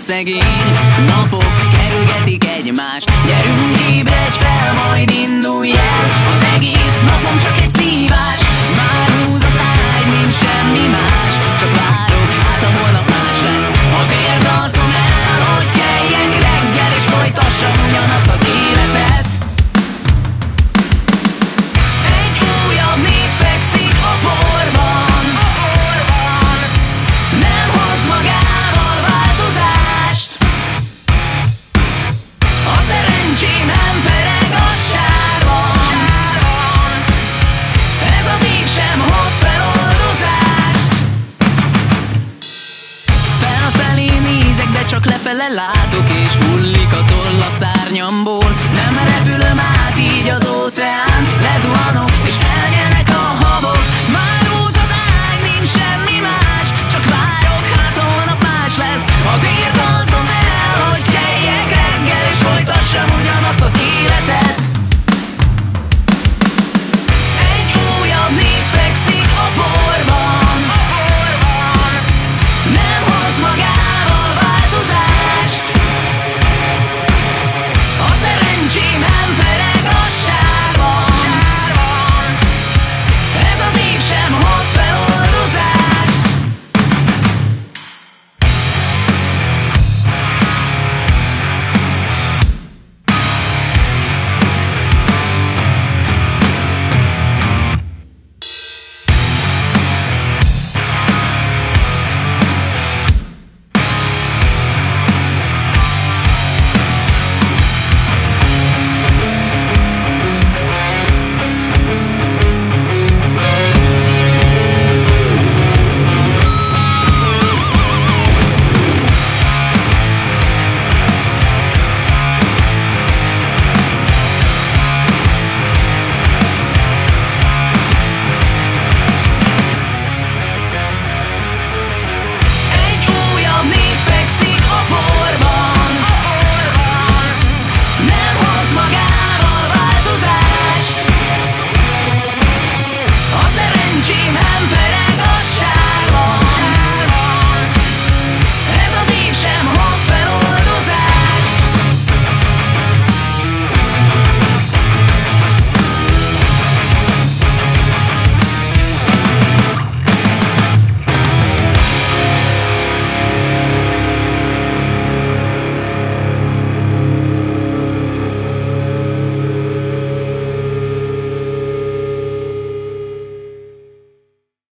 szegény. Napok kerülgetik egymást, gyerünk, ébredj fel, majd indulj el. Az egész napom csak egy szívás, már húz az ágy, nincs semmi más. Csak várok, hát a holnap más lesz. Azért alszom el, hogy kelljek reggel, és folytassam ugyanazt az életet. Egy újabb nép fekszik a porban, nem hoz magával változást. A szerencsém nem pereg a sárban, ez az év sem hoz feloldozást. Felfelé nézek, de csak lefele látok, és hullik a toll a szárnyamból. Nem repülöm át így az óceán, lezuhanok